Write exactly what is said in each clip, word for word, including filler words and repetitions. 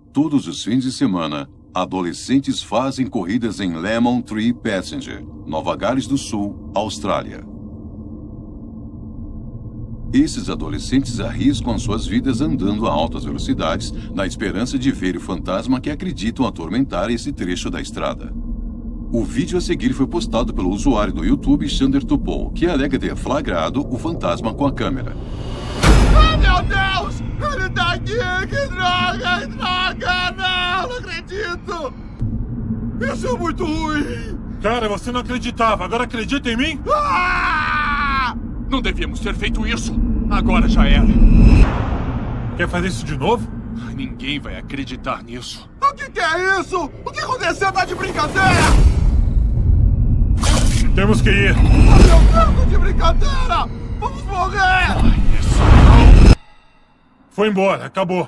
Todos os fins de semana, adolescentes fazem corridas em Lemon Tree Passenger, Nova Gales do Sul, Austrália. Esses adolescentes arriscam as suas vidas andando a altas velocidades na esperança de ver o fantasma que acreditam atormentar esse trecho da estrada. O vídeo a seguir foi postado pelo usuário do YouTube Xander Tupou, que alega ter flagrado o fantasma com a câmera. Oh, meu Deus! Ele tá aqui! Que droga! Que droga! Não! Não acredito! Isso é muito ruim! Cara, você não acreditava. Agora acredita em mim? Ah! Não devíamos ter feito isso! Agora já era! Quer fazer isso de novo? Ninguém vai acreditar nisso. O que, que é isso? O que aconteceu? Tá de brincadeira? Temos que ir. Meu Deus, de brincadeira! Vamos morrer! Ai, isso não! Foi embora, acabou.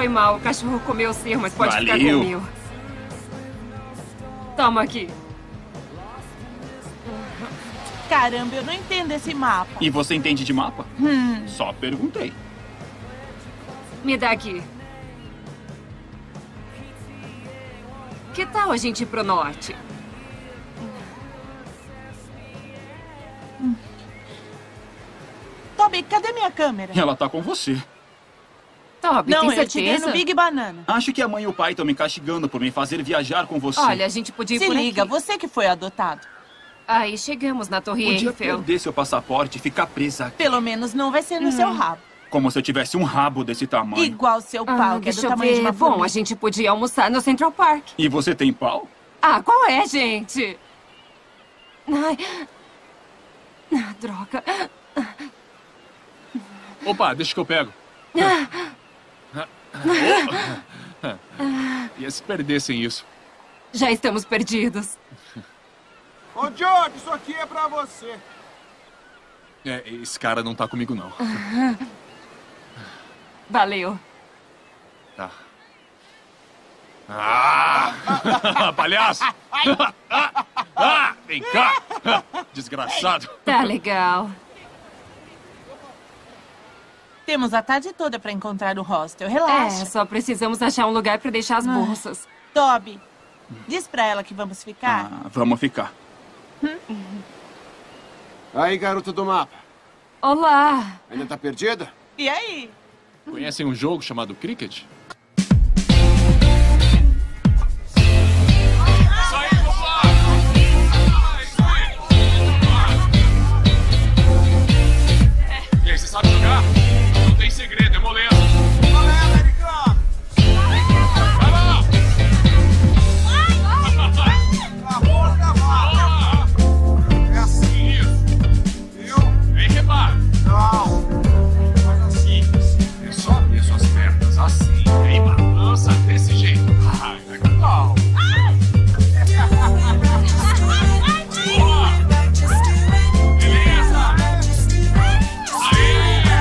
Foi mal, o cachorro comeu o seu, mas pode Valeu. ficar com o meu. Toma aqui. Caramba, eu não entendo esse mapa. E você entende de mapa? Hum. Só perguntei. Me dá aqui. Que tal a gente ir pro norte? Toby, cadê minha câmera? Ela tá com você. Toby, Não, tem eu certeza? te dei no Big Banana. Acho que a mãe e o pai estão me castigando por me fazer viajar com você. Olha, a gente podia ir Se por liga, aqui. você que foi adotado. Aí chegamos na Torre Podia Eiffel. perder seu passaporte e ficar presa aqui. Pelo menos não vai ser no seu rabo. Como se eu tivesse um rabo desse tamanho. Igual seu Ah, pau, que é do deixa eu tamanho de ver. uma Bom, formiga. a gente podia almoçar no Central Park. E você tem pau? Ah, qual é, gente? Ai. Ah, droga. Opa, deixa que eu pego. Ia se perder sem isso. Já estamos perdidos. Ô, George, isso aqui é pra você. É, esse cara não tá comigo, não. Valeu. Tá. Ah! Palhaço! Ah, vem cá! Desgraçado! Tá legal. Temos a tarde toda pra encontrar o hostel. É, Relaxa. só precisamos achar um lugar pra deixar as bolsas. Toby, diz pra ela que vamos ficar. Ah, vamos ficar. Aí, garota do mapa. Olá. Ainda tá perdida? E aí? Conhecem um jogo chamado Cricket? E aí, você sabe jogar? Não tem segredo, é moleza. Valeu, americano! Vai lá! A porta vai! É assim, Isso. viu? Vem, repara. Não. Faz assim. É só abrir suas pernas assim. Vem, balança desse jeito. Ah, legal. Boa. Beleza. Aê!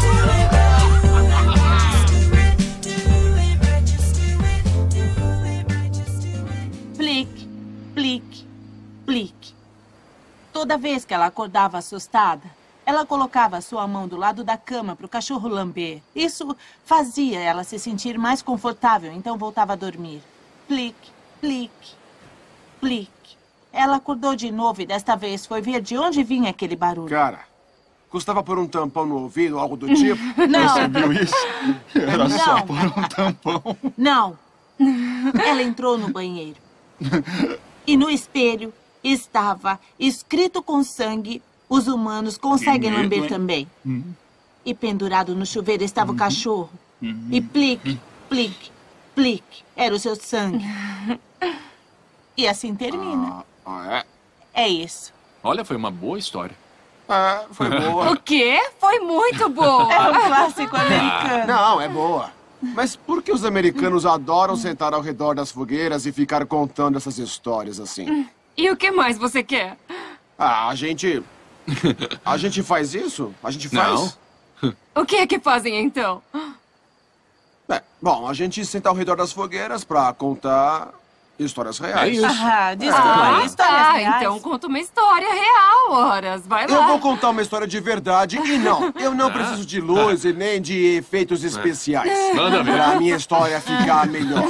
Plique, plique, plique. Toda vez que ela acordava assustada, ela colocava sua mão do lado da cama para o cachorro lamber. Isso fazia ela se sentir mais confortável, então voltava a dormir. Plique, plique, plique. Ela acordou de novo e desta vez foi ver de onde vinha aquele barulho. Cara, custava pôr um tampão no ouvido, algo do tipo? Não, Viu isso? Era só Não. por um tampão. não. Ela entrou no banheiro. E no espelho estava escrito com sangue: os humanos conseguem Que medo, lamber hein? também. E pendurado no chuveiro estava o cachorro. E plique, plique, plique. Era o seu sangue. E assim termina. Ah, É isso. Olha, foi uma boa história. é? É, foi boa. O quê? Foi muito boa. É um clássico americano. Não, é boa. Mas por que os americanos adoram sentar ao redor das fogueiras e ficar contando essas histórias assim? E o que mais você quer? Ah, a gente... A gente faz isso? A gente faz? O que é que fazem então? É, bom, a gente senta ao redor das fogueiras pra contar histórias É reais. isso. Ah, desculpa. Ah, Histórias tá. reais. Então conta uma história real, horas. Vai lá. Eu vou contar uma história de verdade e não, eu não preciso de luz e nem de efeitos especiais. Manda ver. Pra minha história ficar melhor.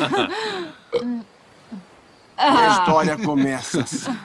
A história começa assim.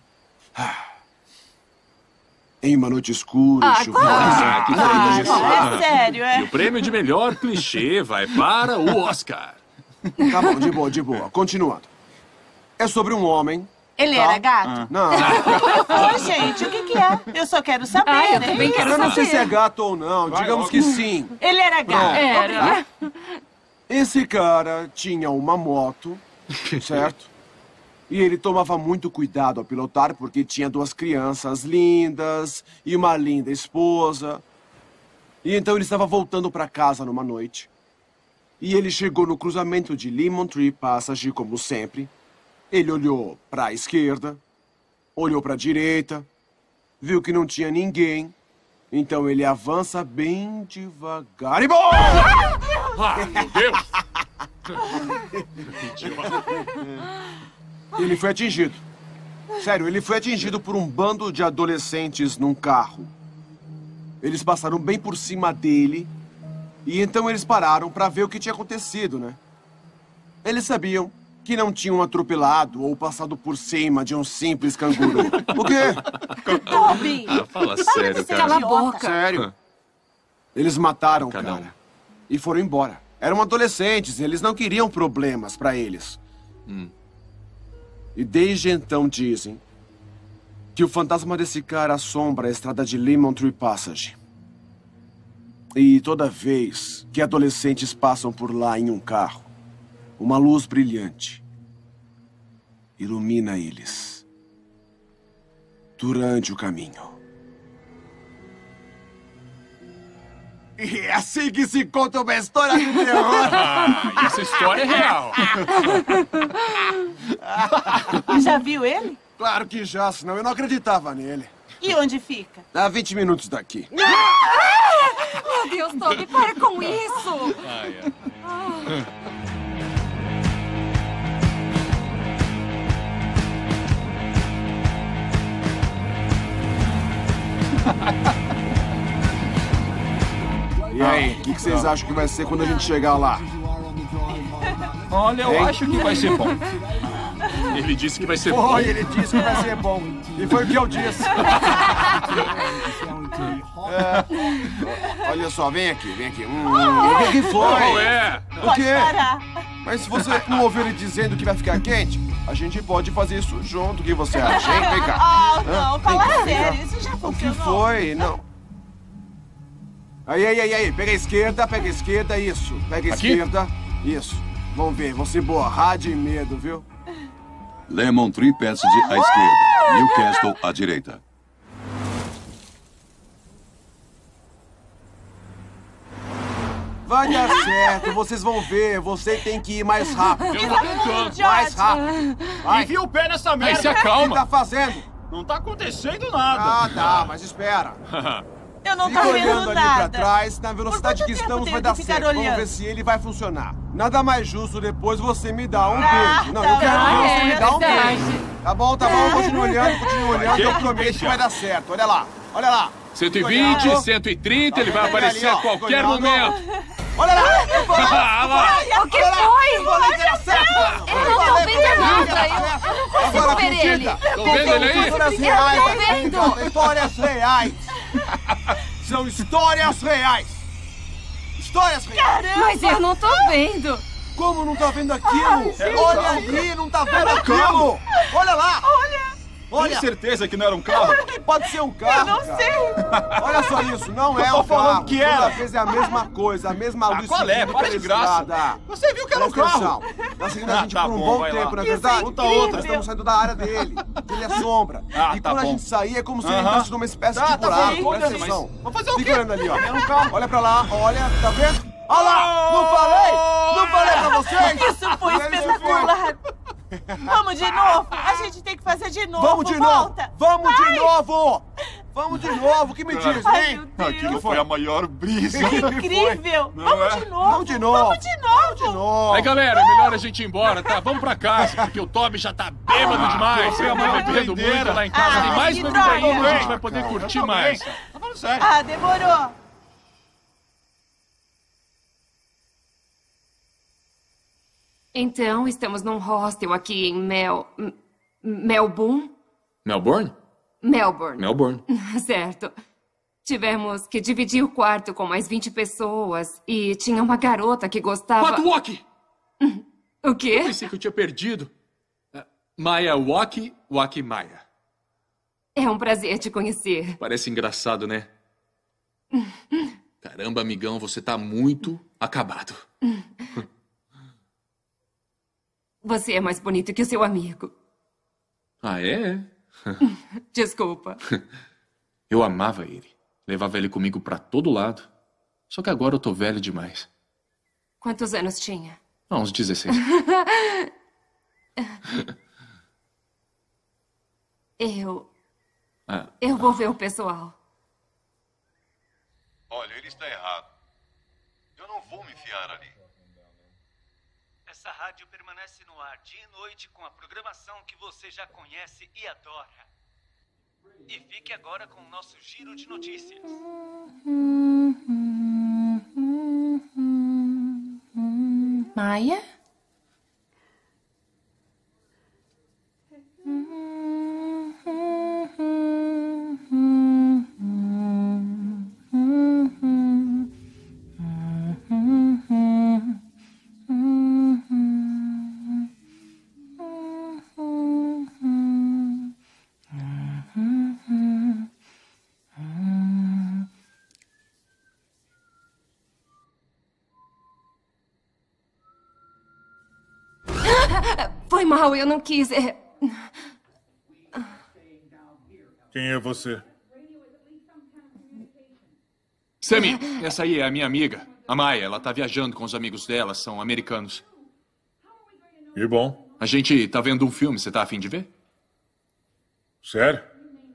Em uma noite escura Ah, e chuvosa. Ah, que Ah, delícia. não, é sério, E é? o prêmio de melhor clichê vai para o Oscar. Tá bom, de boa, de boa. Continuando. É sobre um homem... Ele Tá. era gato? Não, Ô, gente, o que que é? Eu só quero saber, Ah, eu né? também quero eu não sei saber. se é gato ou não. Digamos que sim. Ele era gato. Era. Esse cara tinha uma moto, certo? E ele tomava muito cuidado ao pilotar porque tinha duas crianças lindas e uma linda esposa. E então ele estava voltando para casa numa noite. E ele chegou no cruzamento de Lemon Tree Passage, como sempre. Ele olhou para a esquerda, olhou para a direita, viu que não tinha ninguém. Então ele avança bem devagar e... Bom! Ah, meu Deus! Ele foi atingido. Sério, ele foi atingido por um bando de adolescentes num carro. Eles passaram bem por cima dele. E então eles pararam para ver o que tinha acontecido, né? Eles sabiam que não tinham atropelado ou passado por cima de um simples canguru. O quê? Toby! Ah, fala Para sério, de ser cara. Cala a idiota. boca. Sério. Eles mataram o Cada um. cara. E foram embora. Eram adolescentes, eles não queriam problemas para eles. Hum. E desde então dizem que o fantasma desse cara assombra a estrada de Lemon Tree Passage. E toda vez que adolescentes passam por lá em um carro, uma luz brilhante ilumina eles durante o caminho. E é assim que se conta uma história de terror. Ah, e essa história é real. Já viu ele? Claro que já, senão eu não acreditava nele. E onde fica? A vinte minutos daqui. Meu Deus, Toby, para com isso! Ai, ai. E aí, o que, que vocês acham que vai ser quando a gente chegar lá? Olha, eu Hein? acho que vai ser bom. Ele disse que vai ser bom. Foi, ele disse que vai ser bom. E foi o que eu disse. É, olha só, vem aqui, vem aqui. Hum, o que, que Qual foi? é? O Pode quê? parar. Mas se você não ouviu ele dizendo que vai ficar quente, a gente pode fazer isso junto. O que você acha, hein? Vem cá. Ah, não, Hã? fala Vem cá, vem cá. sério, isso já O que funcionou. foi? Não. Aí, aí, aí, aí. Pega a esquerda, pega a esquerda, isso. Pega a Aqui? esquerda, isso. Vamos ver, você borrar de medo, viu? Lemon Tree Passage à esquerda. Newcastle à direita. Vai dar certo, vocês vão ver. Você tem que ir mais rápido. Eu tô tentando. Mais rápido. Vai. Enfia o pé nessa Aí merda. se O que acalma. tá fazendo? Não tá acontecendo nada. Ah, tá, mas espera. Eu não Fica tô olhando vendo ali pra nada. trás, na velocidade quanto que tempo estamos tenho vai que dar ficar certo. Vamos olhando? ver se ele vai funcionar. Nada mais justo depois você me dar um Ah, beijo. Não, tá eu quero bom. que você me É dá um verdade. beijo. Tá bom, tá bom, continua olhando, continua olhando. Eu prometo que vai dar certo. Olha lá, olha lá. cento e Fica vinte, olhando. cento e trinta, ele vai Olha ali, aparecer ó, a qualquer fica olhando. momento. Olha lá, eu falei, Ah, lá. O que olha lá, foi? eu falei que era certo. Eu não tô vendo nada. Eu, eu não consigo Agora ver ele. acredita. Tô vendo ele aí? Histórias Eu reais tô aqui, vendo. então, histórias reais. São histórias reais. Histórias reais. Mas eu não tô vendo. Como não tá vendo aquilo? Olha ali, não tá vendo aquilo. Olha lá. Olha, Olha. Tem certeza que não era um carro? Pode ser um carro, eu não cara. sei. Olha só isso, não é Eu tô um falando carro. que era. Toda vez é a mesma coisa, a mesma Ah, luz qual é? seguindo Para pela de graça. estrada. Você viu que era um Presta carro? atenção. Tá seguindo a Ah, gente tá por um bom, bom vai lá. tempo, não é Isso é verdade? Conta outra. Nós estamos saindo da área dele. Ele é sombra. Ah, e tá quando a bom. gente sair, é como se ele Aham. entrasse numa espécie Tá, de tá buraco. bom, Presta mas atenção. vamos fazer o Fica quê? olhando ali, ó. Era um carro. Olha pra lá, olha, tá vendo? Olha lá! Não falei! Não falei pra vocês! Isso foi Eles espetacular. Vamos de novo. A gente tem que fazer de novo. Vamos de novo! Volta. Vamos Vai. de novo! Vamos de novo! O que me diz, Ai, hein? meu Deus. Aquilo foi a maior brisa. Incrível. Não Vamos é? de novo. Vamos de novo! Vamos de novo. Vamos de novo! Aí, galera, é melhor a gente ir embora, tá? Vamos pra casa, porque o Toby já tá bêbado demais. foi Ele uma tá bebendo doideira. muito lá em casa. Ah, Tem mais que bebida droga. ainda, a gente vai Ah, poder cara, curtir eu também. mais. Tá falando sério. Ah, demorou. Então, estamos num hostel aqui em Mel... M- Melbourne? Melbourne? Melbourne. Melbourne. Certo. Tivemos que dividir o quarto com mais vinte pessoas e tinha uma garota que gostava... Walk! O quê? Pensei que eu tinha perdido. Ah, Maya Walk, Walk Maya. É um prazer te conhecer. Parece engraçado, né? Caramba, amigão, você tá muito acabado. Você é mais bonito que o seu amigo. Ah, é? Desculpa. Eu amava ele. Levava ele comigo pra todo lado. Só que agora eu tô velho demais. Quantos anos tinha? Ah, uns dezesseis. Eu... Ah, Eu vou ver o pessoal. Olha, ele está errado. Eu não vou me enfiar ali. Essa rádio permanece no ar dia e noite com a programação que você já conhece e adora. E fique agora com o nosso giro de notícias. Maia? Foi mal, eu não quis. É... Quem é você? Sammy, essa aí é a minha amiga. A Maia, ela tá viajando com os amigos dela, são americanos. Que bom. A gente tá vendo um filme, você tá a fim de ver? Sério?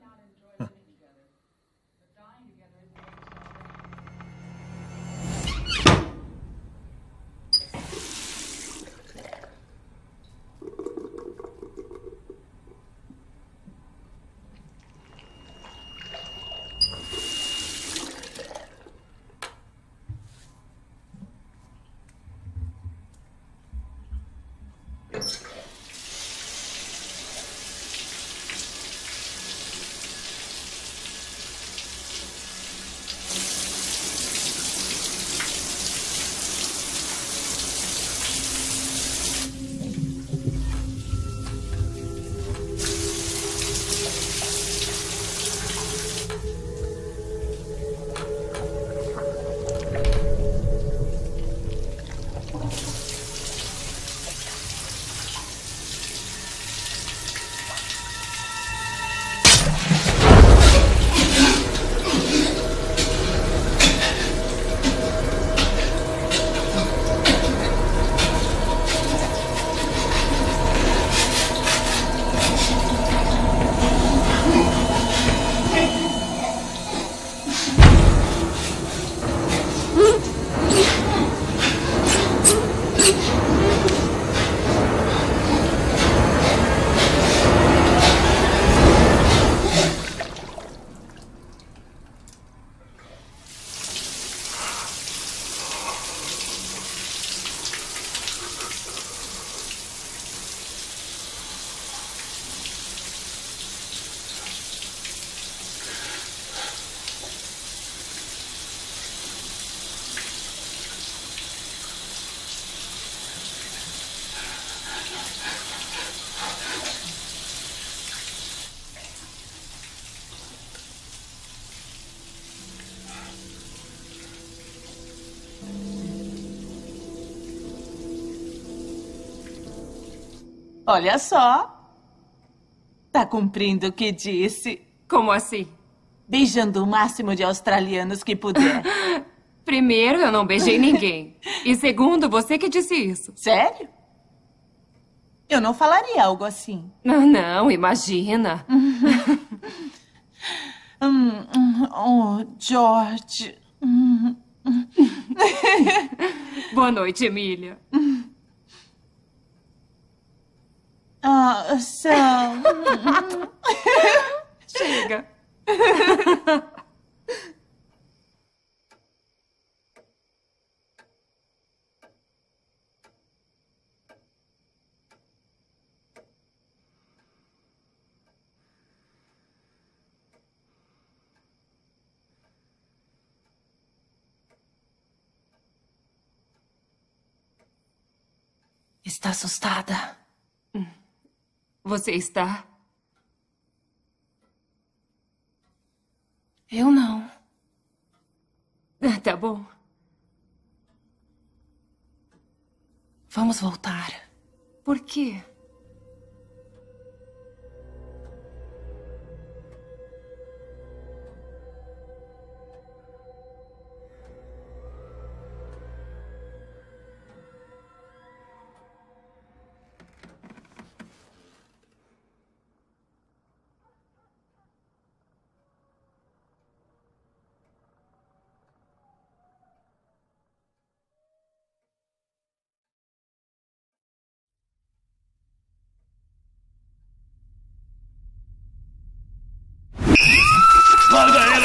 Olha só. Tá cumprindo o que disse. Como assim? Beijando o máximo de australianos que puder. Primeiro, eu não beijei ninguém. E segundo, você que disse isso. Sério? Eu não falaria algo assim. Não, não, imagina. hum, hum, oh, George. Hum, hum. Boa noite, Emília. Ah, Sam. Chega. Está assustada? Você está? Eu não. Ah, tá bom. Vamos voltar. Por quê?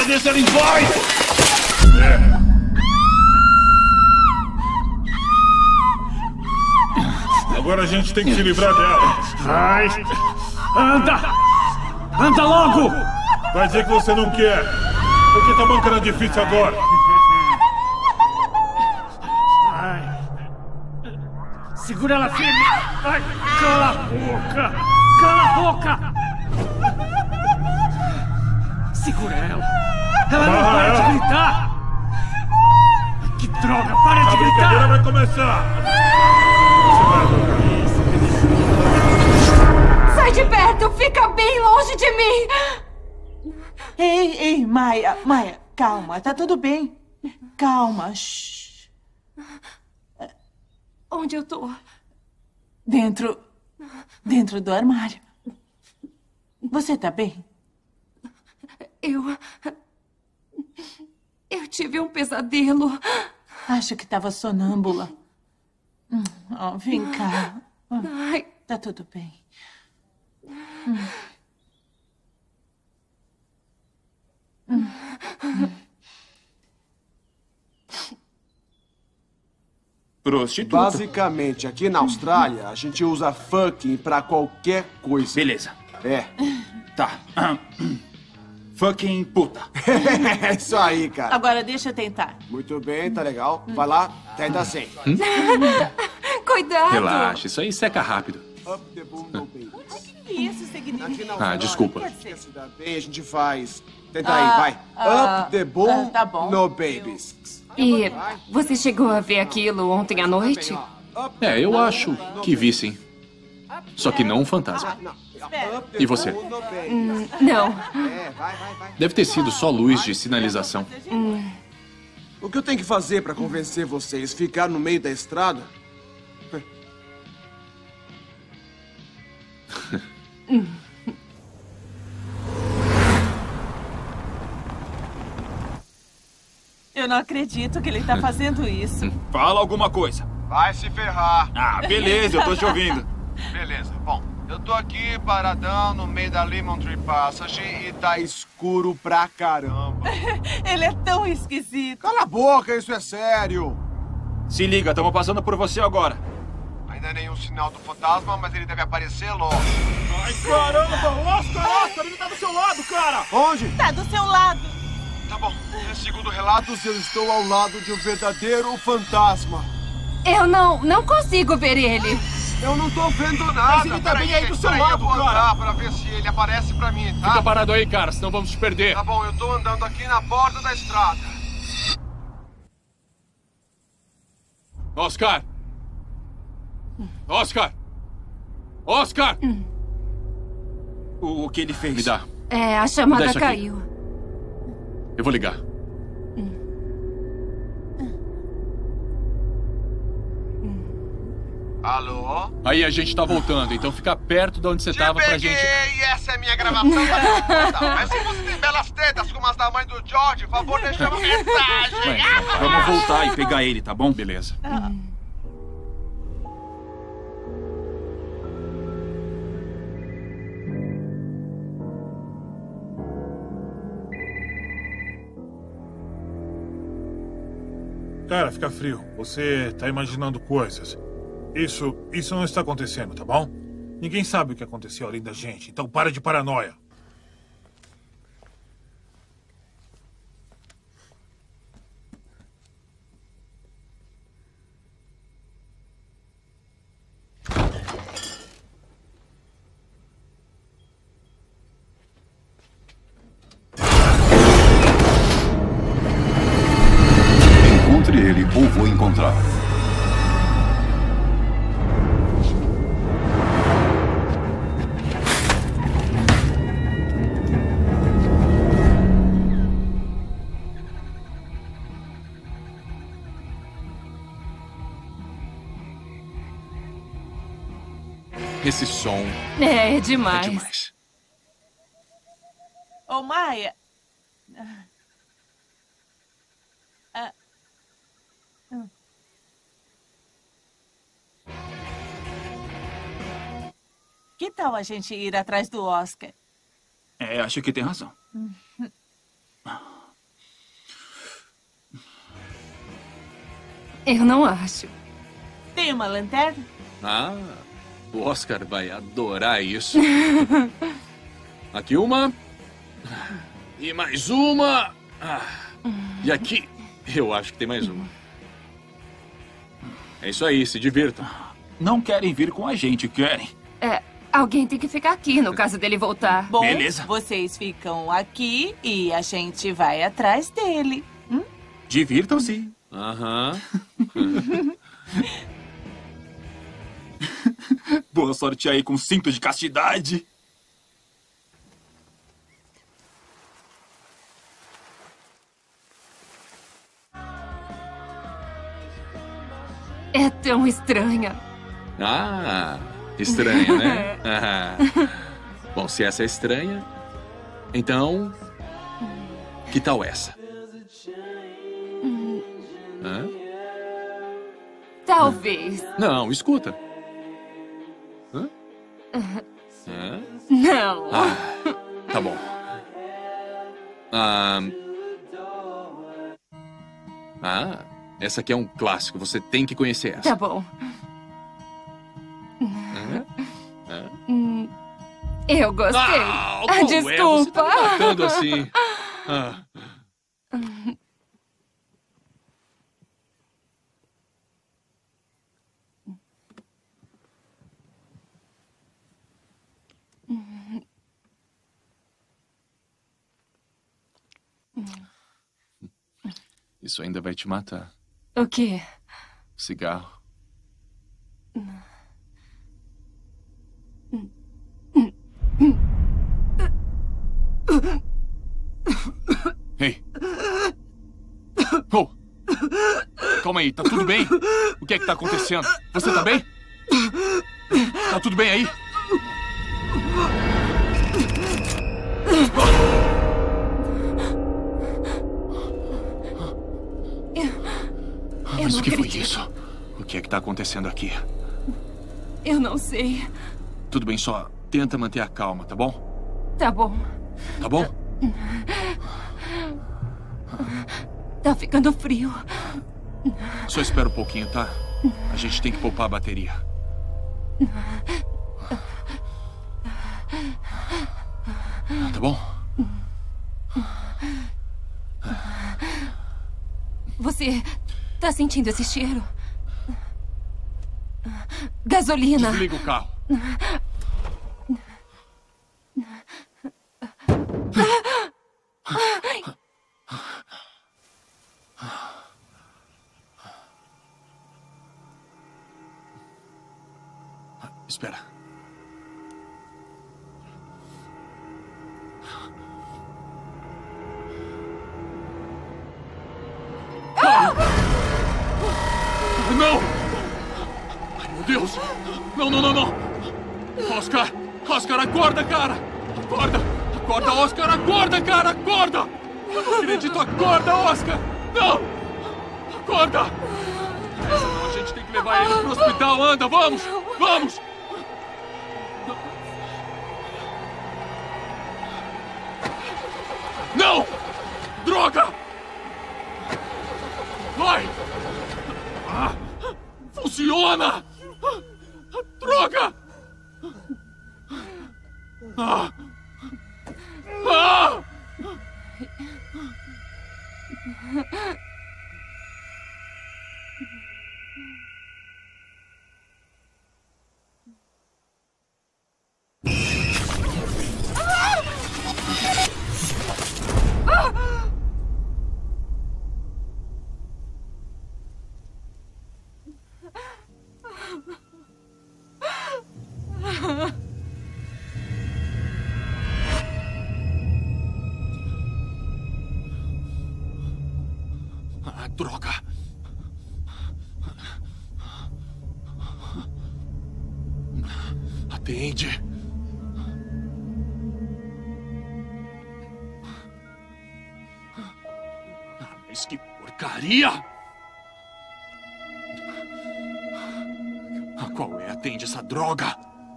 cara desse ela envolve! É. Agora a gente tem que se livrar dela. Vai! Anda! Anda logo! Vai dizer que você não quer. Por que tá bancando difícil agora? Vai! Segura ela firme! Vai! Cala a boca! Cala a boca! Segura ela! Ela não Ah, para ela. de gritar! Que droga! Para A de brincadeira gritar! vai começar. Você vai adorar. Sai de perto! Fica bem longe de mim! Ei, ei, Maia, Maia, calma, tá tudo bem. Calma, shh. Onde eu tô? Dentro, dentro do armário. Você tá bem? Eu... Eu tive um pesadelo. Acho que tava sonâmbula. Hum, ó, vem cá. Ai. Tá tudo bem. Hum. Hum. Hum. Prostituta. Basicamente, aqui na Austrália, a gente usa fucking pra qualquer coisa. Beleza. É. Tá. Fucking puta. É isso aí, cara. Agora deixa eu tentar. Muito bem, tá legal. Vai lá, tenta assim. Hum? Cuidado! Relaxa, isso aí seca rápido. Up the boom, no baby. O que isso significa? Ah, desculpa. Quer se dar bem, a gente faz. Tenta Ah, aí, vai. ah, Up the boom, ah, tá bom. no babies. E você chegou a ver aquilo ontem à noite? É, eu acho que vi sim. Só que não um fantasma. E você? Hum, não. É, vai, vai, vai. Deve ter sido só luz de sinalização. Hum. O que eu tenho que fazer pra convencer vocês? Ficar no meio da estrada? Eu não acredito que ele tá fazendo isso. Fala alguma coisa. Vai se ferrar. Ah, beleza, eu tô te ouvindo. Beleza, bom, eu tô aqui paradão no meio da Lemon Tree Passage e tá escuro pra caramba. Ele é tão esquisito. Cala a boca, isso é sério. Se liga, estamos passando por você agora. Ainda nenhum sinal do fantasma, mas ele deve aparecer logo. Ai, caramba! Oscar, Oscar, ele tá do seu lado, cara! Onde? Tá do seu lado. Tá bom, segundo relatos, eu estou ao lado de um verdadeiro fantasma. Eu não, não consigo ver ele. Eu não tô vendo nada. Mas ele tá bem aí do seu Peraí, lado, eu vou cara. andar pra ver se ele aparece pra mim, tá? Fica parado aí, cara, senão vamos te perder. Tá bom, eu tô andando aqui na borda da estrada. Oscar! Oscar! Oscar! O, o que ele fez? Me dá. É, a Dá chamada isso aqui. caiu. Eu vou ligar. Alô? Aí a gente tá voltando, então fica perto de onde você Te tava pra peguei, gente... e essa é minha gravação da conta. Mas se você tem belas tetas como as da mãe do George, por favor, deixa uma mensagem. Bem, Vamos voltar e pegar ele, tá bom? beleza. Cara, fica frio. Você tá imaginando coisas. Isso, isso não está acontecendo, tá bom? Ninguém sabe o que aconteceu além da gente, então para de paranoia. Encontre ele ou vou encontrar. Esse som É, é é demais. demais. Ô, Maia. Ah. Hum. Que tal a gente ir atrás do Oscar? É, acho que tem razão. Uhum. Eu não acho. Tem uma lanterna? Ah, o Oscar vai adorar isso. Aqui uma. E mais uma. Ah, e aqui, eu acho que tem mais uma. É isso aí, se divirtam. Não querem vir com a gente, querem? É, alguém tem que ficar aqui no caso dele voltar. Bom, Beleza. vocês ficam aqui e a gente vai atrás dele. Hum? Divirtam-se. Aham. Boa sorte aí com cinto de castidade. É tão estranha. Ah, estranha, né? Ah. Bom, se essa é estranha, então... Que tal essa? Hã? Talvez. Não, escuta. Hã? Hã? Não. Ah, tá bom. Ah, ah, essa aqui é um clássico. Você tem que conhecer essa. Tá bom. Hã? Hã? Hum, Eu gostei. Ah, Ah, qual é? Você desculpa. tá me matando assim. Ah. Isso ainda vai te matar. O quê? Cigarro. Ei! Oh! Calma aí, tá tudo bem? O que é que tá acontecendo? Você tá bem? Tá tudo bem aí? Eu Mas não o que foi acredito. isso? O que é que tá acontecendo aqui? Eu não sei. Tudo bem, só tenta manter a calma, tá bom? Tá bom. Tá bom? Tá ficando frio. Só espera um pouquinho, tá? A gente tem que poupar a bateria. Tá bom? Você tá sentindo esse cheiro? Gasolina. Desliga o carro. Ai. Espera. Ah! Não! Ai, meu Deus! Não, não, não, não! Oscar! Oscar, acorda, cara! Acorda! Acorda, Oscar! Acorda, cara! Acorda! Eu não acredito! Acorda, Oscar! Não! Acorda! Senão a gente tem que levar ele pro hospital. Anda, vamos! Vamos! Não! Droga! Vai! Ah, funciona! Droga! Ah! Ah! Ah, droga! Atende! Ah, mas que porcaria! Ah, qual é? Atende essa droga!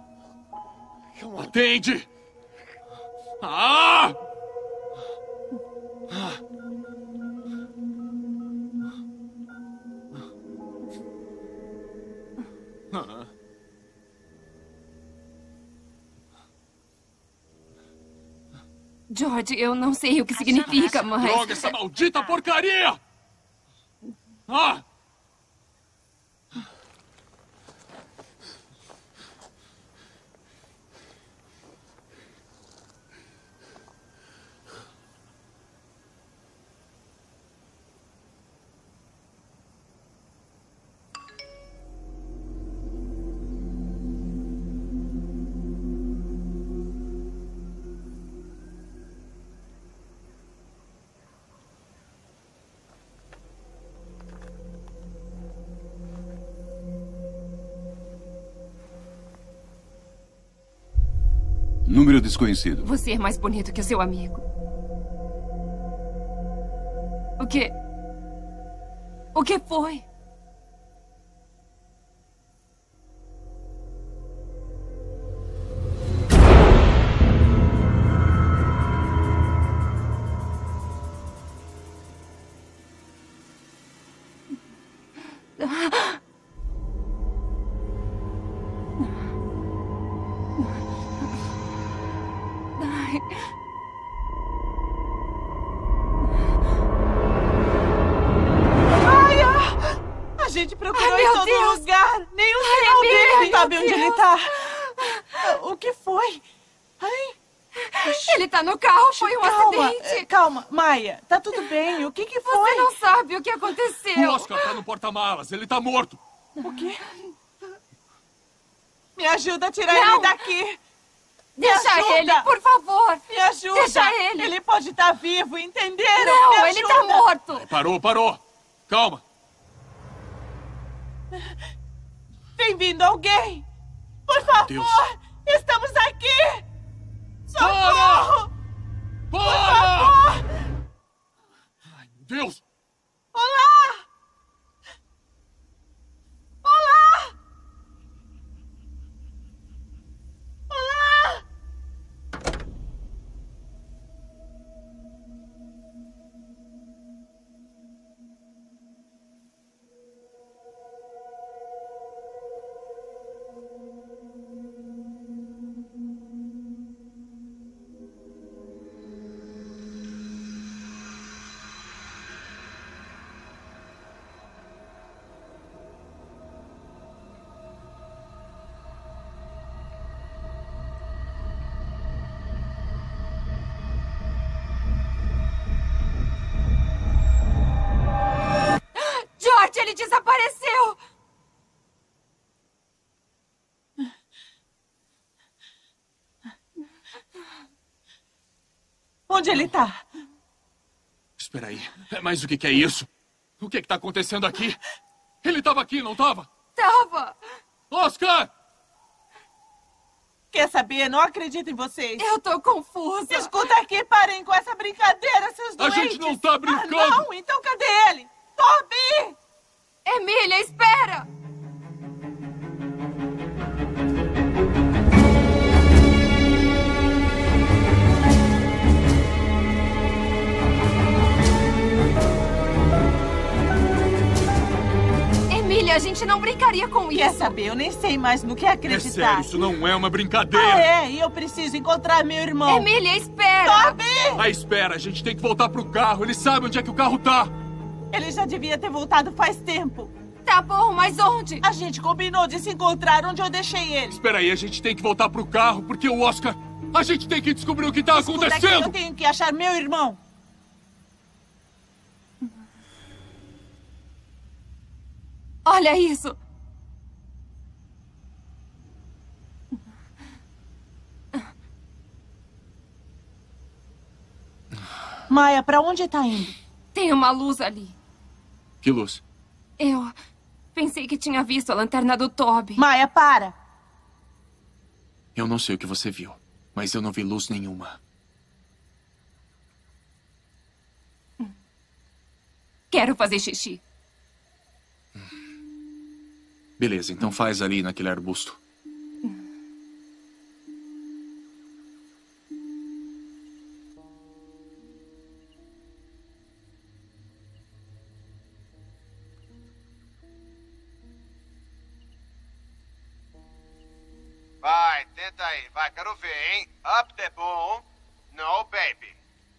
Atende! Ah! Ah! George, eu não sei o que significa, mas... Droga, essa maldita porcaria! Ah! Número desconhecido. Você é mais bonito que o seu amigo. O que... O que foi? A gente procurou Ai, em meu todo Deus. lugar. Nem o Ai, sinal Emília, dele meu sabe onde Deus. ele tá. O que foi? Ai. Ele tá no carro, foi um calma, acidente. eh, Calma, Maia, tá tudo bem. O que que foi? Você não sabe o que O aconteceu. Oscar tá no porta-malas, ele tá morto. O quê? Me ajuda a tirar Não. ele daqui. Me Deixa ajuda. ele, por favor. Me ajuda. Deixa ele. Ele pode estar vivo, entenderam? Não, Me ele ajuda. tá morto. Parou, parou. Calma. Tem vindo alguém. Por favor. Deus. Estamos aqui. Para! Socorro. Por Para! favor. Ai, meu Deus. Olá. Olá. Olá. George, ele desapareceu. Onde ele tá? Espera aí. Mas o que que é isso? O que que tá acontecendo aqui? Ele tava aqui, não tava? Tava. Oscar! Quer saber? Não acredito em vocês. Eu tô confusa. Escuta aqui, parem com essa brincadeira, seus A doentes. gente não tá brincando. Ah, não? Então cadê ele? Toby! Emília, espera. Emília, a gente não brincaria com Quer isso. saber? Eu nem sei mais no que É acreditar. sério, isso não é uma brincadeira. Ah, é? E eu preciso encontrar meu irmão. Emília, espera. Toby! Ah, espera, a gente tem que voltar pro carro. Ele sabe onde é que o carro tá. Ele já devia ter voltado faz tempo. Tá bom, mas onde? A gente combinou de se encontrar onde eu deixei ele. Espera aí, a gente tem que voltar pro carro, porque o Oscar... A gente tem que descobrir o que tá Escuta aqui, acontecendo. eu tenho que achar meu irmão. Olha isso. Maia, pra onde tá indo? Tem uma luz ali. Que luz? Eu pensei que tinha visto a lanterna do Toby. Maia, para. Eu não sei o que você viu, mas eu não vi luz nenhuma. Quero fazer xixi. Beleza, então faz ali naquele arbusto. Vai, tenta aí. Vai, quero ver, hein? Up the boom. No, baby.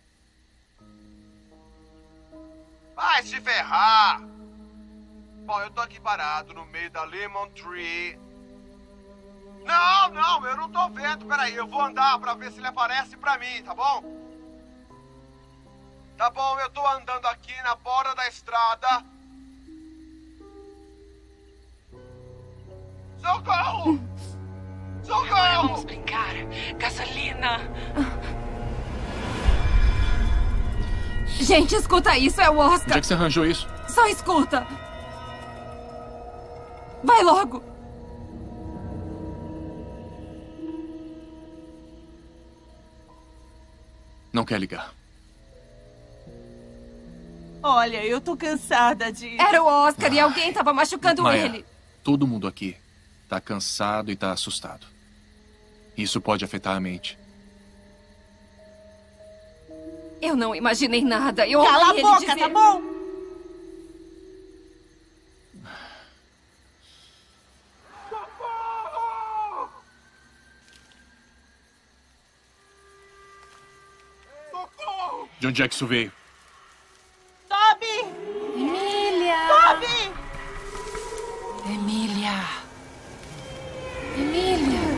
Vai se ferrar! Bom, eu tô aqui parado no meio da Lemon Tree. Não, não, eu não tô vendo. Peraí, eu vou andar pra ver se ele aparece pra mim, tá bom? Tá bom, eu tô andando aqui na borda da estrada. Socorro! Socorro! Vamos brincar. Gasolina. Gente, escuta isso, é o Oscar. Onde é que você arranjou isso? Só escuta. Vai logo. Não quer ligar. Olha, eu tô cansada de... Era o Oscar e alguém tava machucando Maya, ele. todo mundo aqui tá cansado e tá assustado. Isso pode afetar a mente. Eu não imaginei nada. Eu Cala a ouvi ele boca, dizer... tá bom? De onde é que isso veio? Toby! Emília! Toby! Emília! Emília!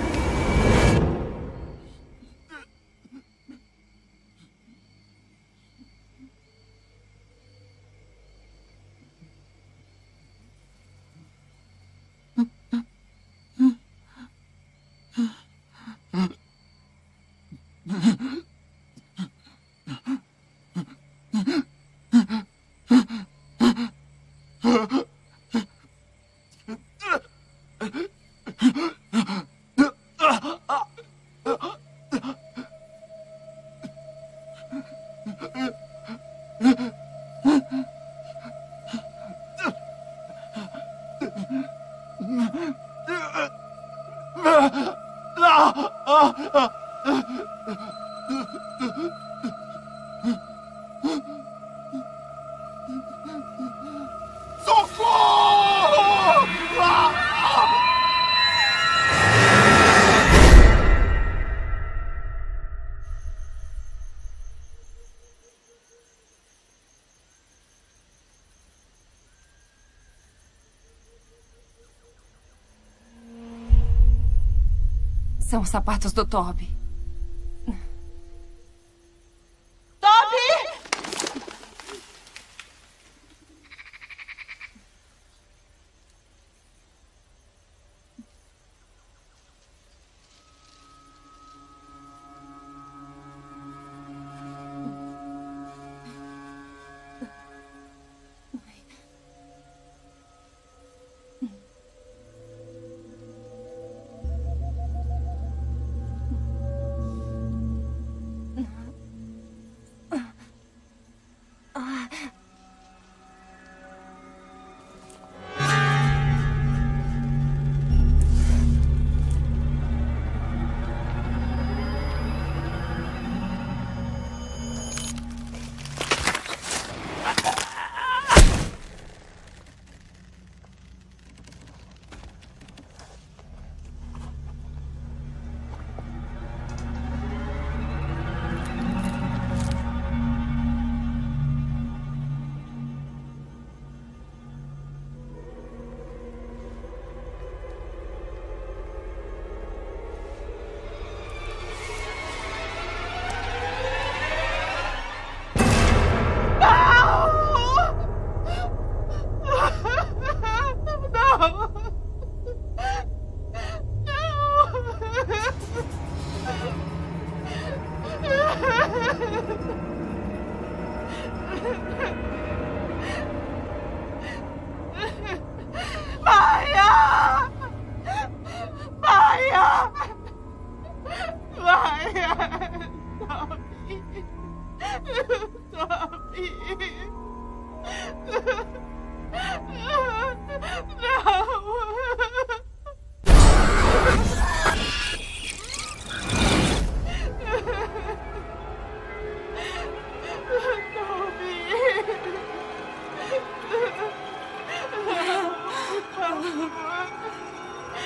São os sapatos do Toby. Toby!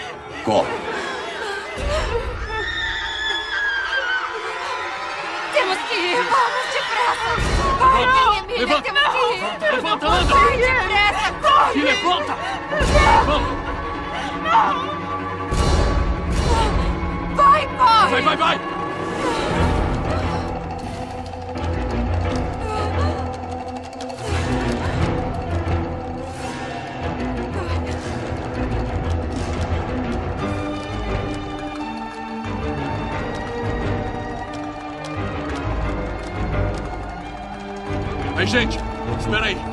Temos Vamos depressa! Corre, Emília! Levanta! Temos que ir! Levanta, anda! Vai depressa! Corre! Se levanta! Vamos! Vai, corre! Vai, vai, vai! Ei, gente! Espera aí!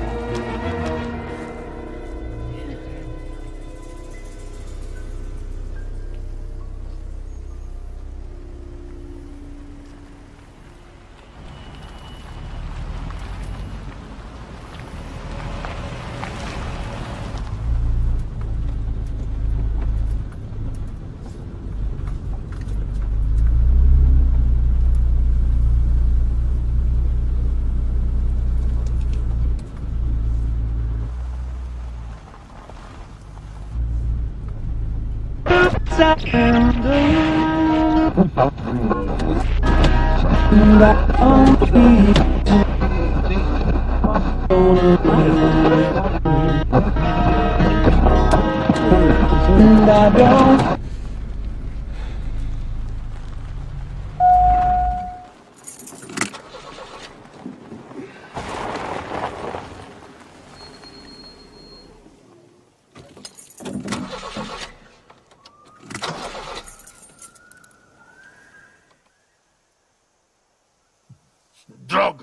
Droga!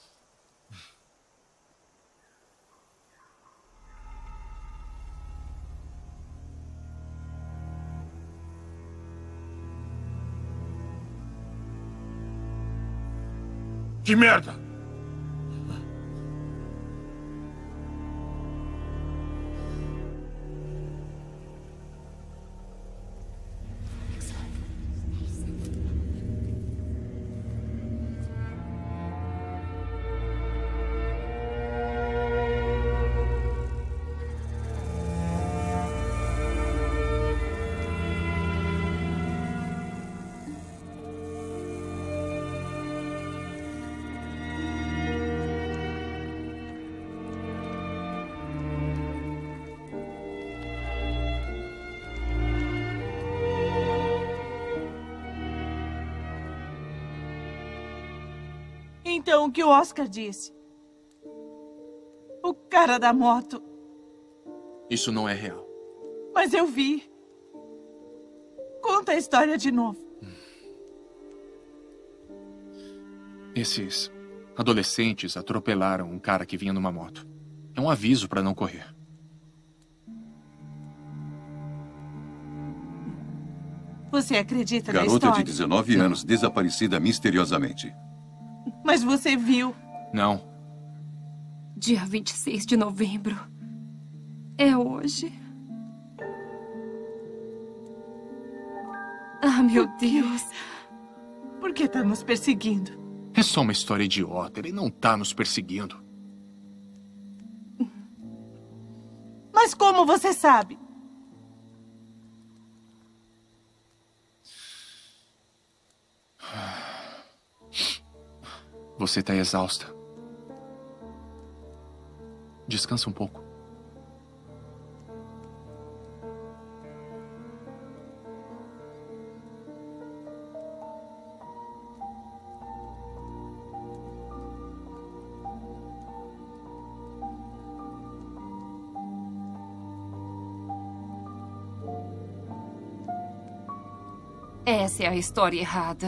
Que merda! Então, o que o Oscar disse? O cara da moto. Isso não é real. Mas eu vi. Conta a história de novo. Esses adolescentes atropelaram um cara que vinha numa moto. É um aviso para não correr. Você acredita na Garota história? de dezenove anos desaparecida misteriosamente. Mas você viu. Não. Dia vinte e seis de novembro. É hoje. Ah, meu Deus. Por que tá nos perseguindo? É só uma história idiota. Ele não tá nos perseguindo. Mas como você sabe? Você tá exausta. Descansa um pouco. Essa é a história errada.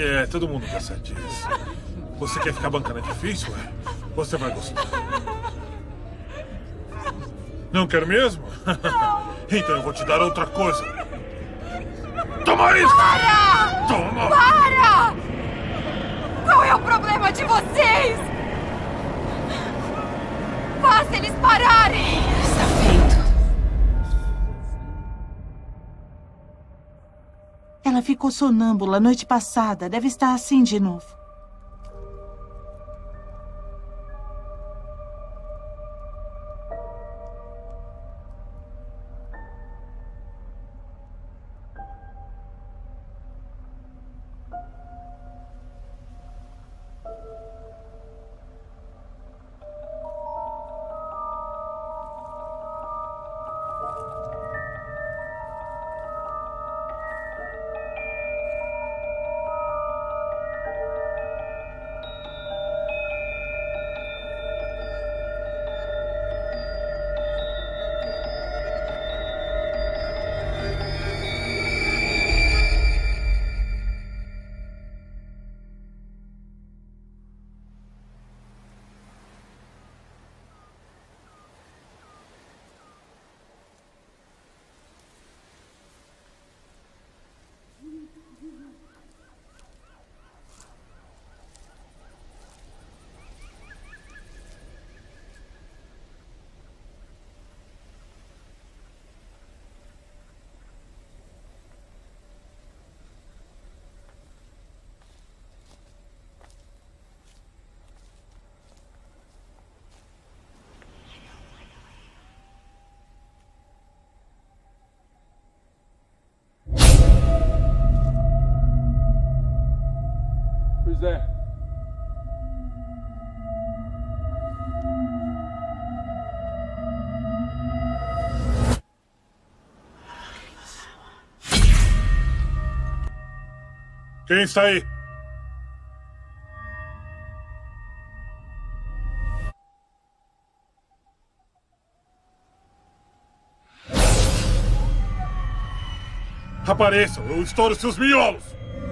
É, todo mundo gosta disso. Você quer ficar bancando é difícil, é? Você vai gostar. Não quer mesmo? Então eu vou te dar outra coisa. Toma isso! Para! Toma! Para! Qual é o problema de vocês? Faça eles pararem! Está feito. Ela ficou sonâmbula noite passada. Deve estar assim de novo. Pois é. Quem está aí? Apareçam, eu estouro seus miolos!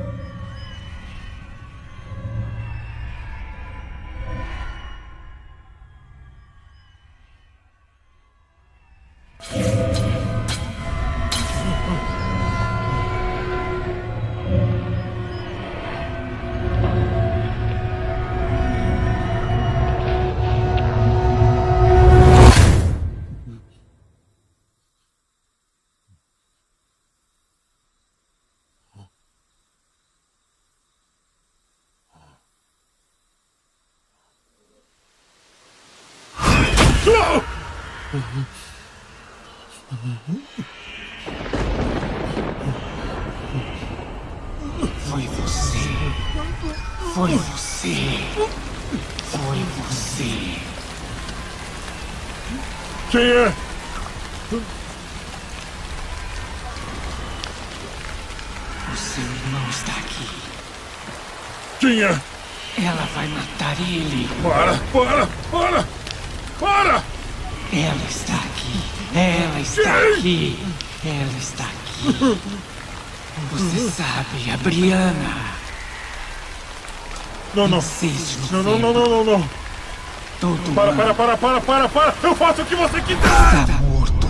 Foi você. Foi você. Foi você. Quem é? O seu irmão está aqui. Quem é? Ela vai matar ele. Para, para, para! Para! Ela está aqui. Ela está Quem? aqui. Ela está aqui. Você sabe, a Brianna. Não, não. Insiste no Não, não, não, não, não, não. Todo Para, mundo para, para, para, para, para! Eu faço o que você quiser! está morto.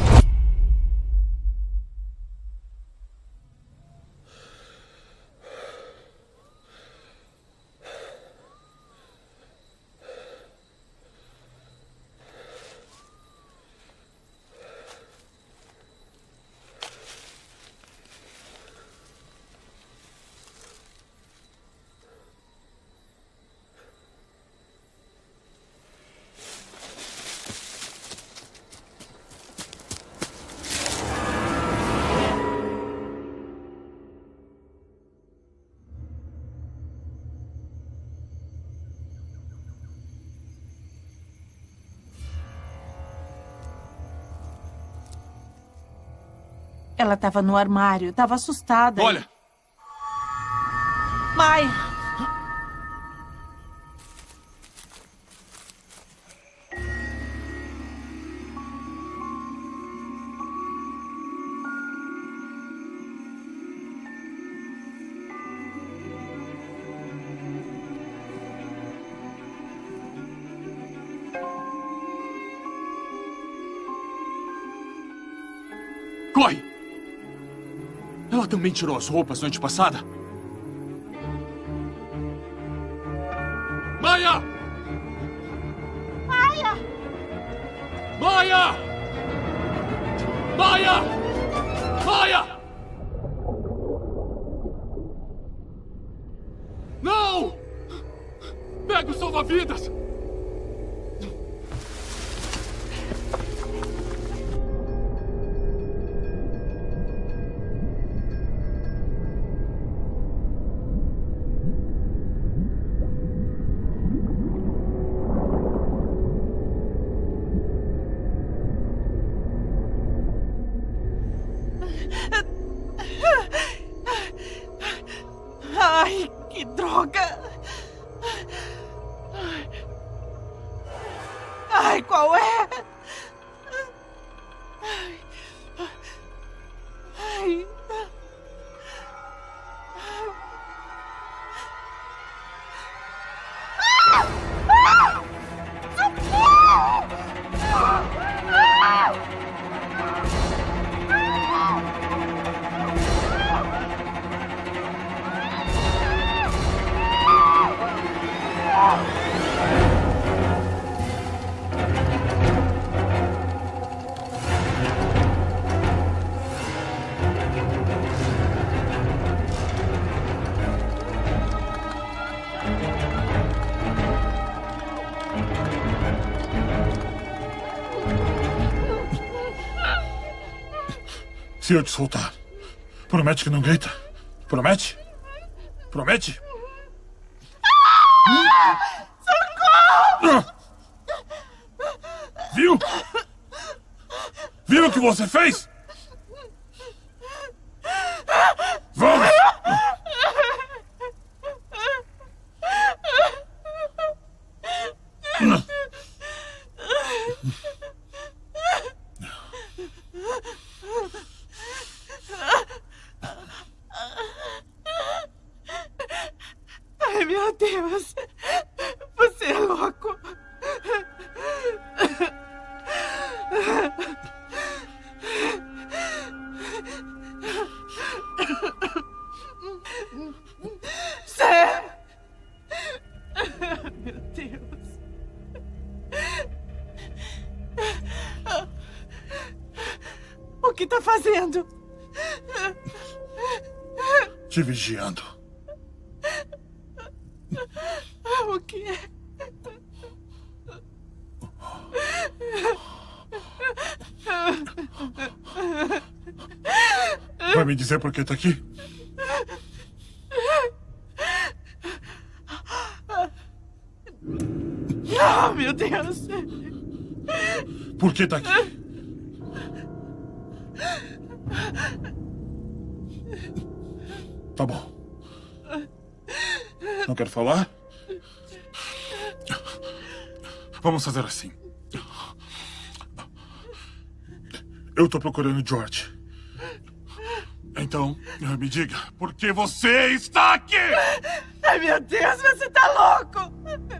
Ela estava no armário, estava assustada. Olha! Maia! Corre! Ela também tirou as roupas noite passada? Maia! Maia! Maia! Maia! Maia! Não! Pega o salva-vidas! Ai, que droga! Ai, qual é? Ai. Ai. Ah! Ah! Socorro! Ah! Se eu te soltar, promete que não grita? Promete? Promete? Ah! Socorro! Viu? Viu o que você fez? Vamos! Ai, meu Deus! Você é louco! Sam! Meu Deus! O que está fazendo? Te vigiando. O que é? Vai me dizer por que tá aqui? Ah, meu Deus! Por que tá aqui? Tá bom. Não quero falar? Vamos fazer assim. Eu tô procurando George. Então, me diga, por que você está aqui? Ai, meu Deus, você tá louco!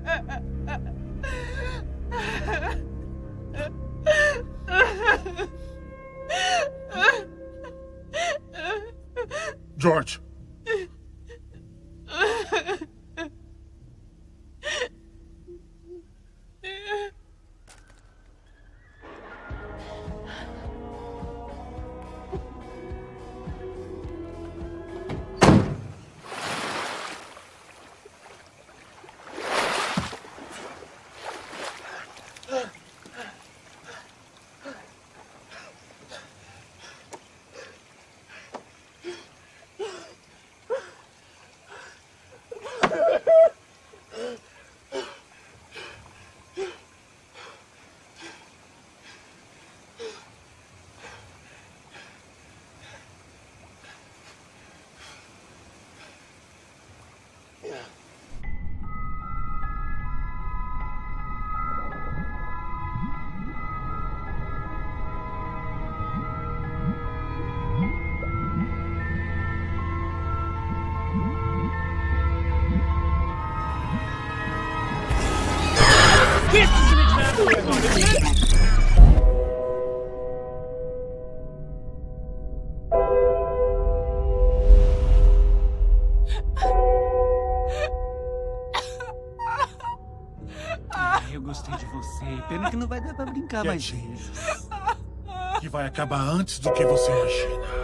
George. gostei de você. Pena que não vai dar pra brincar mais vezes. Que vai acabar antes do que você imagina.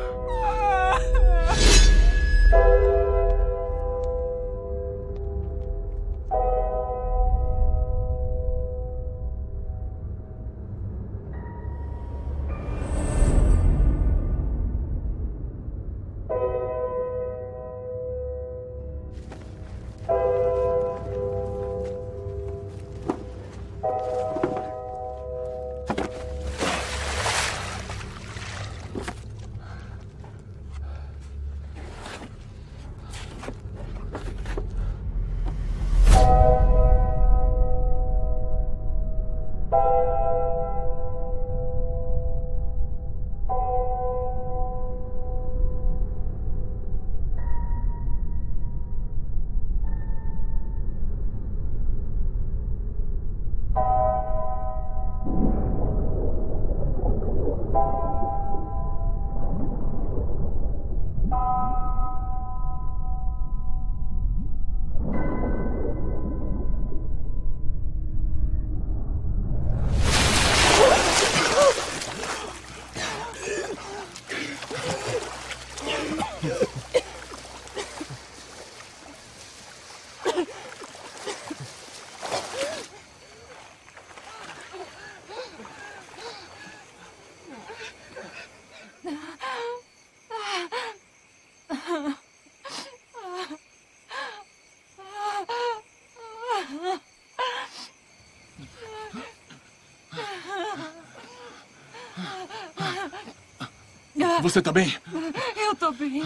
Você tá bem? Eu tô bem.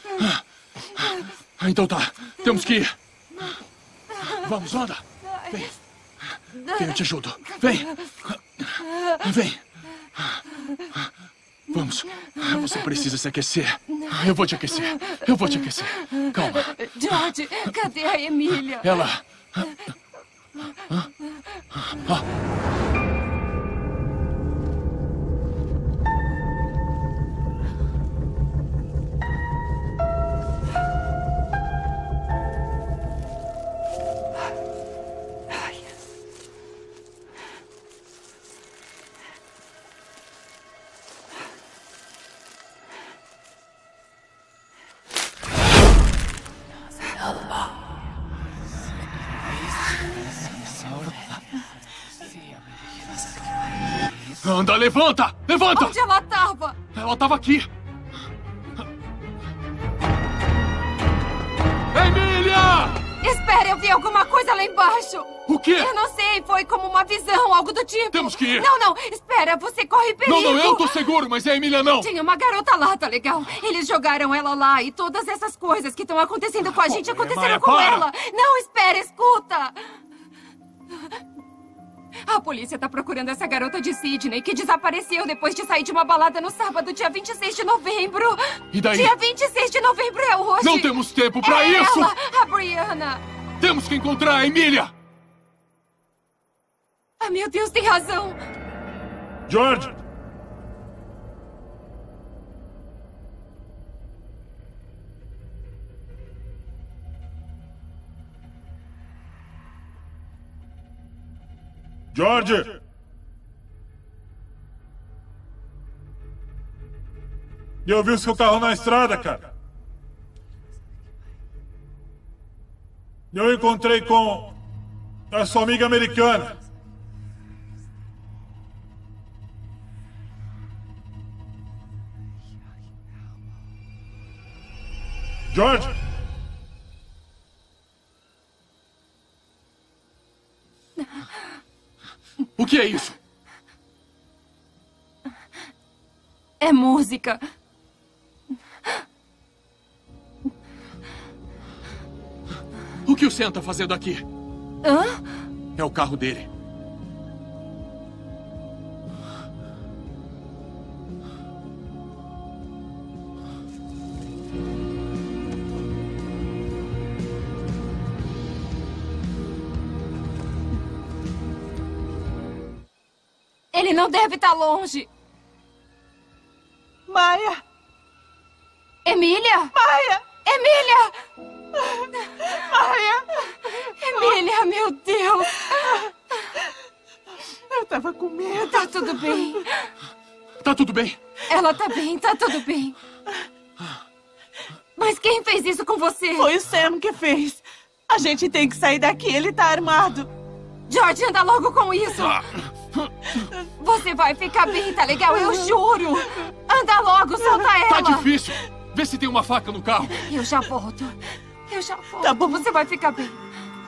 Ah, então tá. Temos que ir. Vamos, anda. Vem. Vem, eu te ajudo. Vem. Vem. Vamos. Você precisa se aquecer. Eu vou te aquecer. Eu vou te aquecer. Calma. George, cadê a Emília? Ela... Ah. Anda, levanta! Levanta! Onde ela tava? Ela tava aqui. Emília! Espera, eu vi alguma coisa lá embaixo. O quê? Eu não sei, foi como uma visão, algo do tipo. Temos que ir. Não, não, espera, você corre perigo. Não, não, eu tô seguro, mas a Emília não. Tinha uma garota lá, tá legal? Eles jogaram ela lá e todas essas coisas que estão acontecendo com a gente aconteceram com ela. Não, espera, escuta. A polícia tá procurando essa garota de Sydney que desapareceu depois de sair de uma balada no sábado, dia vinte e seis de novembro. E daí? Dia vinte e seis de novembro é hoje. Não temos tempo pra é isso! Ela, a Brianna. Temos que encontrar a Emília! Ah, meu Deus, tem razão. George! George! Eu vi o seu carro na estrada, cara. Eu encontrei com a sua amiga americana. George? O que é isso? É música. O que o Sam tá fazendo aqui? Hã? É o carro dele. Ele não deve estar longe. Maia! Emília? Maia! Emília! Maia! Emília, meu Deus! Eu tava com medo. Tá tudo bem. Tá tudo bem? Ela tá bem, tá tudo bem. Mas quem fez isso com você? Foi o Sam que fez. A gente tem que sair daqui, ele tá armado. George, anda logo com isso. Você vai ficar bem, tá legal? Eu juro. Anda logo, solta ela. Tá difícil. Vê se tem uma faca no carro. Eu já volto. Eu já volto. Tá bom. Você vai ficar bem.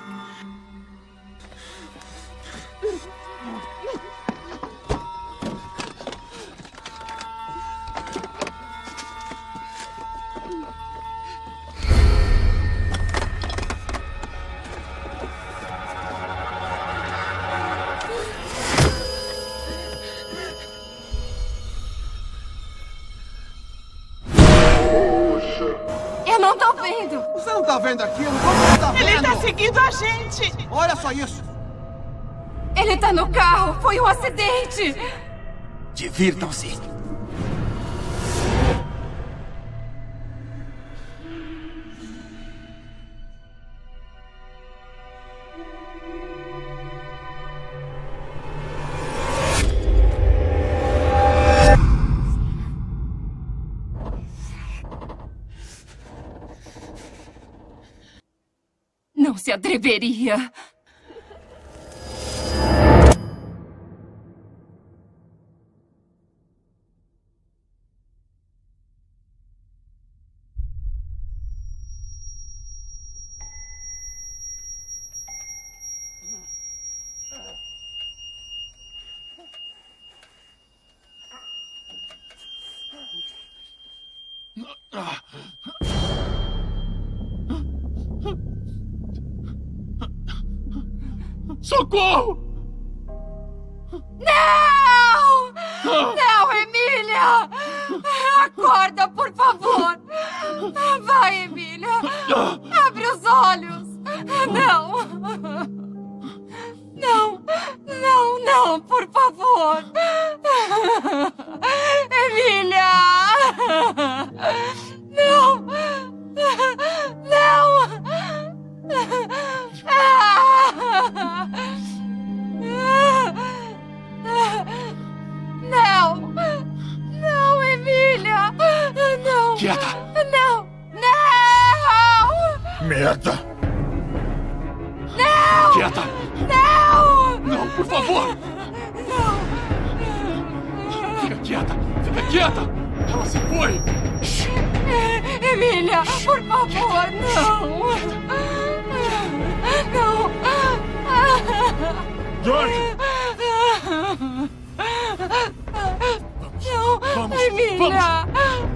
Eu não tô vendo. Você não tá vendo aquilo? Como você tá vendo? Ele tá seguindo a gente. Olha só isso. Ele tá no carro. Foi um acidente. Divirtam-se. Não se atreveria. Socorro! Não! Não, Emília! Acorda, por favor! Vai, Emília! Abre os olhos! Não! Não! Não, não, por favor! Emília! Não! Não! Não! Não, Emília! Não! Quieta! Não! Não! Merda! Não! Quieta! Não! Não, por favor! Não! Fica quieta! Fica quieta! Ela se foi! Shhh. Emília, por favor, não! Não! George! Não! Vamos, Emília!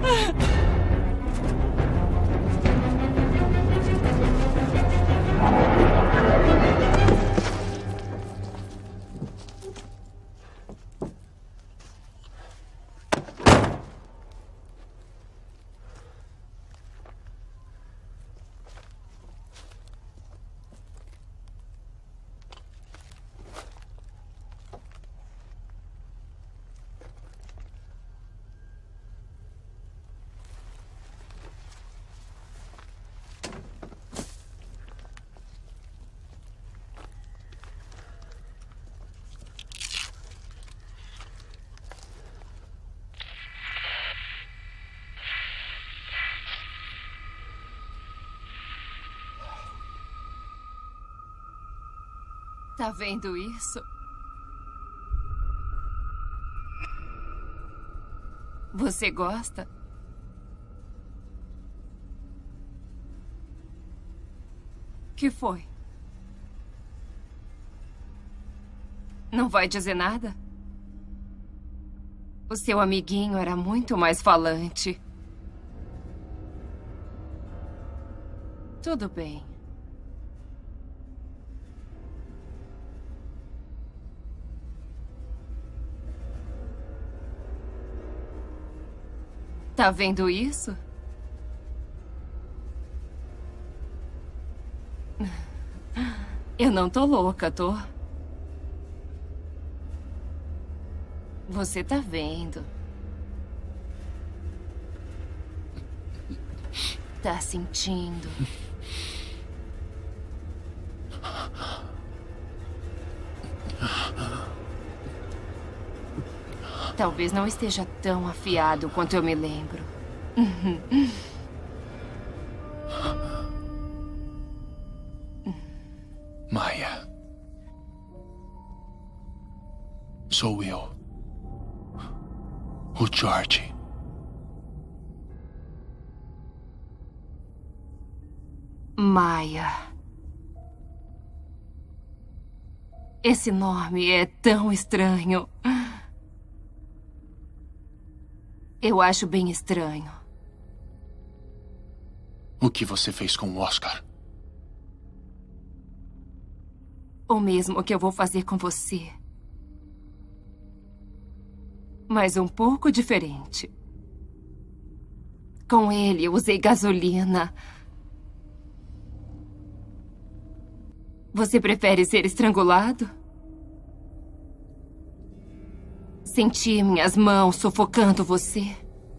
Tá vendo isso? Você gosta? Que foi? Não vai dizer nada? O seu amiguinho era muito mais falante. Tudo bem. Tá vendo isso? Eu não tô louca, tô? Você tá vendo. Tá sentindo. talvez não esteja tão afiado quanto eu me lembro. Maya. Sou eu. O George. Maya. Esse nome é tão estranho. Eu acho bem estranho. O que você fez com o Oscar? O mesmo que eu vou fazer com você. Mas um pouco diferente. Com ele, eu usei gasolina. Você prefere ser estrangulado? Senti minhas mãos sufocando você.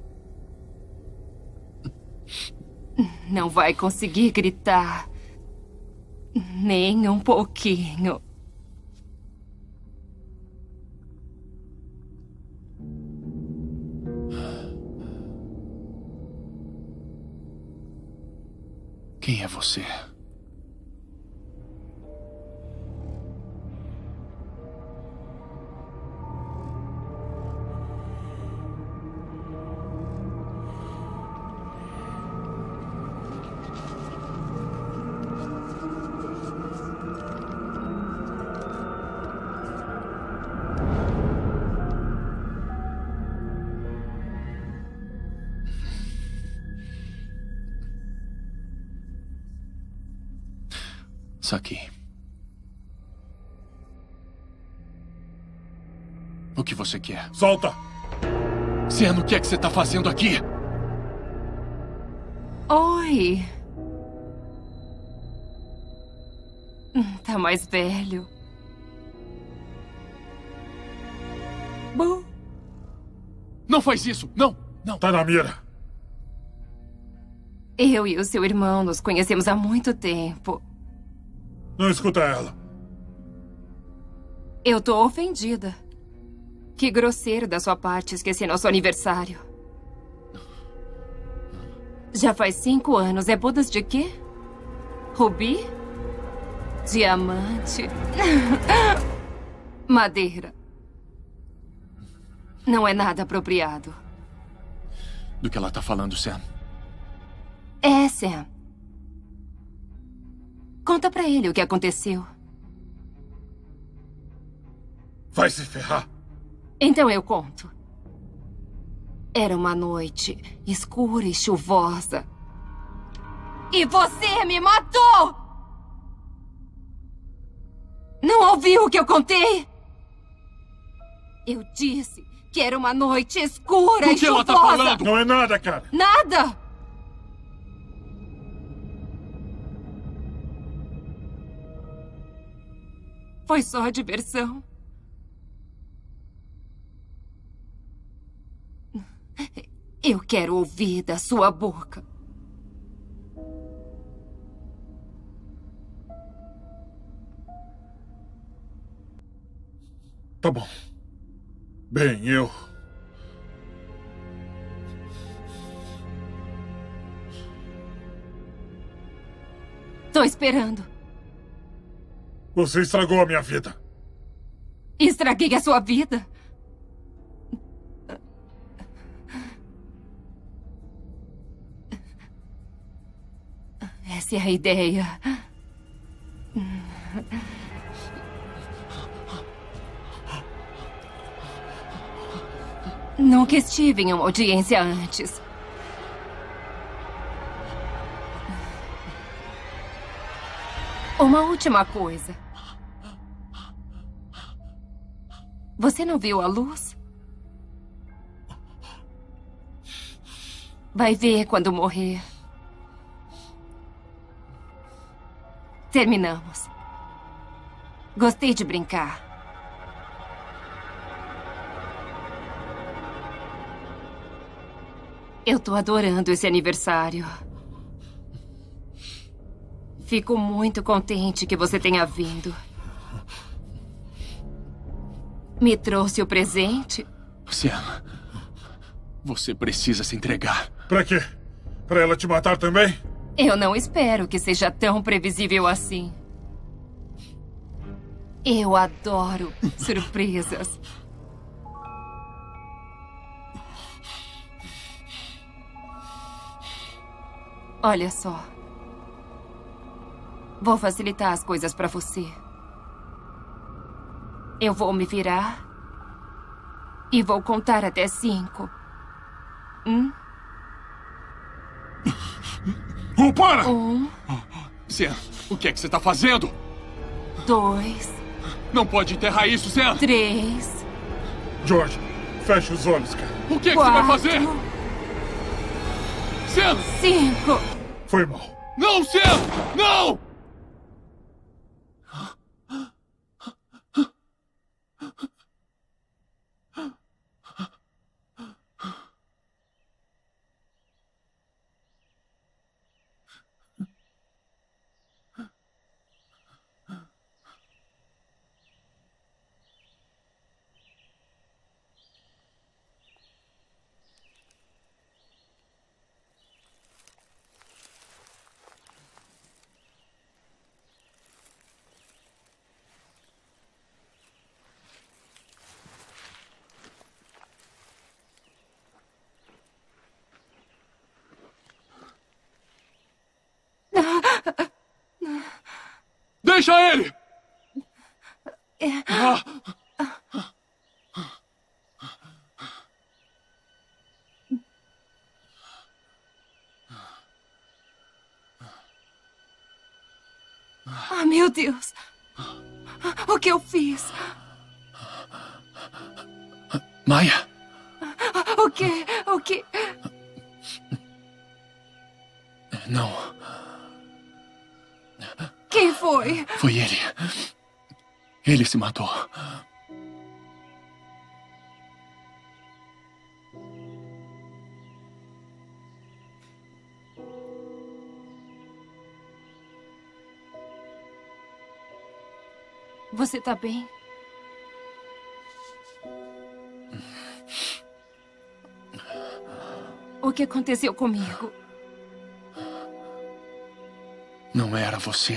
Não vai conseguir gritar. Nem um pouquinho. Quem é você? Aqui. O que você quer? Solta! Sen, o que é que você está fazendo aqui? Oi. Tá mais velho. Bom. Não faz isso! Não! Não! Tá na mira. Eu e o seu irmão nos conhecemos há muito tempo. Não escuta ela. Eu tô ofendida. Que grosseiro da sua parte esquecer nosso aniversário. Já faz cinco anos. É bodas de quê? Rubi? Diamante? Madeira. Não é nada apropriado. Do que ela tá falando, Sam? É, Sam. Conta pra ele o que aconteceu. Vai se ferrar. Então eu conto. Era uma noite escura e chuvosa. E você me matou! Não ouviu o que eu contei? Eu disse que era uma noite escura e chuvosa. O que ela tá falando? Não é nada, cara. Nada! Foi só diversão. Eu quero ouvir da sua boca. Tá bom. Bem, eu... Tô esperando. Você estragou a minha vida. Estraguei a sua vida? Essa é a ideia. Nunca estive em uma audiência antes. Uma última coisa. Você não viu a luz? Vai ver quando morrer. Terminamos. Gostei de brincar. Eu tô adorando esse aniversário. Fico muito contente que você tenha vindo. Me trouxe o presente? Sean, você precisa se entregar. Pra quê? Pra ela te matar também? Eu não espero que seja tão previsível assim. Eu adoro surpresas. Olha só. Vou facilitar as coisas pra você. Eu vou me virar e vou contar até cinco. Um. Oh, para! Um. Sean, o que é que você tá fazendo? Dois. Não pode enterrar isso, Sean! Três. George, fecha os olhos, cara. O que é que você vai fazer? Sean! Cinco. Foi mal. Não, Sean! Não! Deixa ele! Ah. Ah, meu Deus! O que eu fiz? Maya! O que? O que? Não. Quem foi? Foi ele. Ele se matou. Você tá bem? O que aconteceu comigo? Não era você.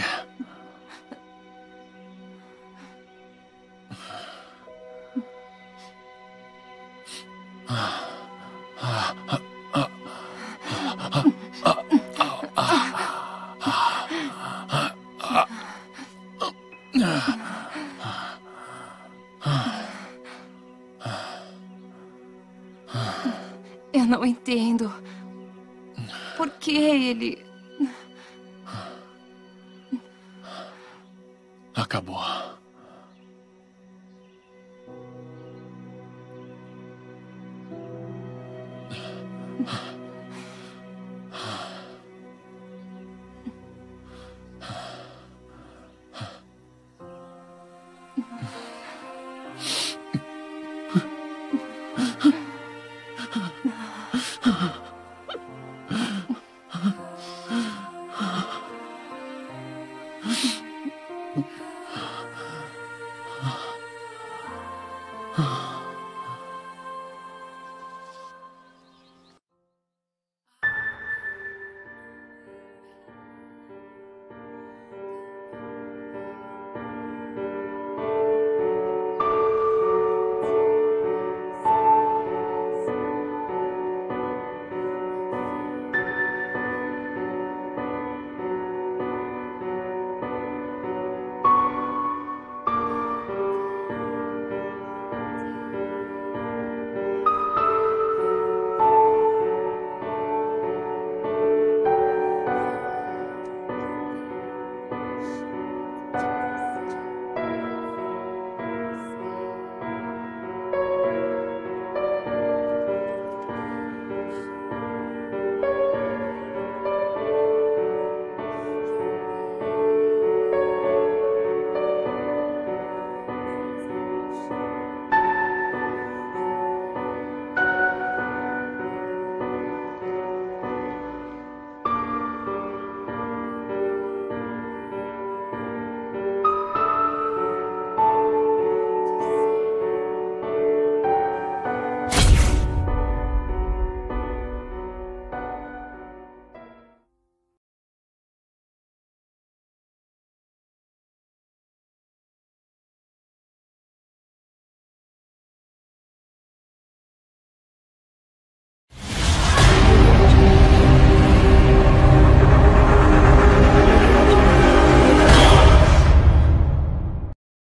Eu não entendo. Por que ele... Acabou.